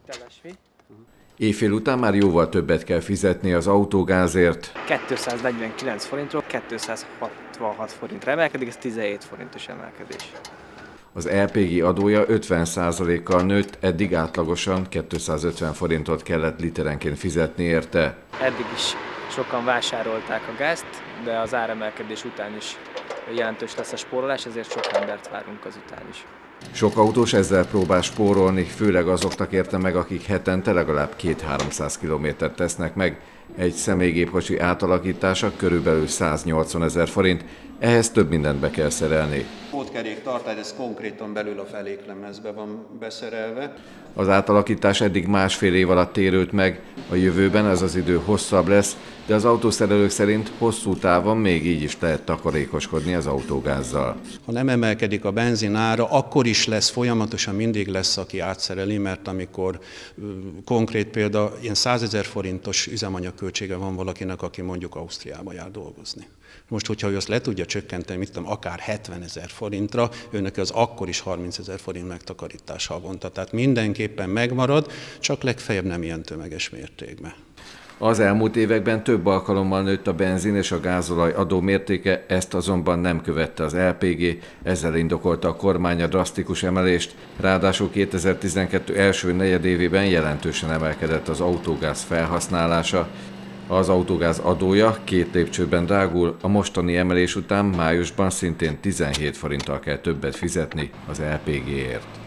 Éjfél után már jóval többet kell fizetni az autógázért. 249 forintról 266 forintra emelkedik, ez 17 forintos emelkedés. Az LPG adója 50%-kal nőtt, eddig átlagosan 250 forintot kellett literenként fizetni érte. Eddig is sokan vásárolták a gázt, de az áremelkedés után is jelentős lesz a spórolás, ezért sok embert várunk azután is. Sok autós ezzel próbál spórolni, főleg azoknak érte meg, akik hetente legalább 200-300 kilométert tesznek meg. Egy személygépkocsi átalakítása körülbelül 180 000 forint, ehhez több mindent be kell szerelni. Pótkerék tartály, ez konkrétan belül a feléklemezbe van beszerelve. Az átalakítás eddig másfél év alatt térült meg, a jövőben ez az idő hosszabb lesz, de az autószerelők szerint hosszú távon még így is lehet takarékoskodni az autógázzal. Ha nem emelkedik a benzin ára, akkor is lesz, folyamatosan mindig lesz, aki átszereli, mert amikor konkrét példa, ilyen 100 000 forintos üzemanyagköltsége van valakinek, aki mondjuk Ausztriába jár dolgozni. Most, hogyha ő azt le tudja csökkenteni, mit tudom, akár 70 000 forintra, őnek az akkor is 30 000 forint megtakarítás havonta. Tehát mindenképpen megmarad, csak legfeljebb nem ilyen tömeges mértékben. Az elmúlt években több alkalommal nőtt a benzin és a gázolaj adó mértéke, ezt azonban nem követte az LPG, ezzel indokolta a kormány a drasztikus emelést, ráadásul 2012 első negyedévében jelentősen emelkedett az autógáz felhasználása. Az autógáz adója 2 lépcsőben drágul, a mostani emelés után májusban szintén 17 forinttal kell többet fizetni az LPG-ért.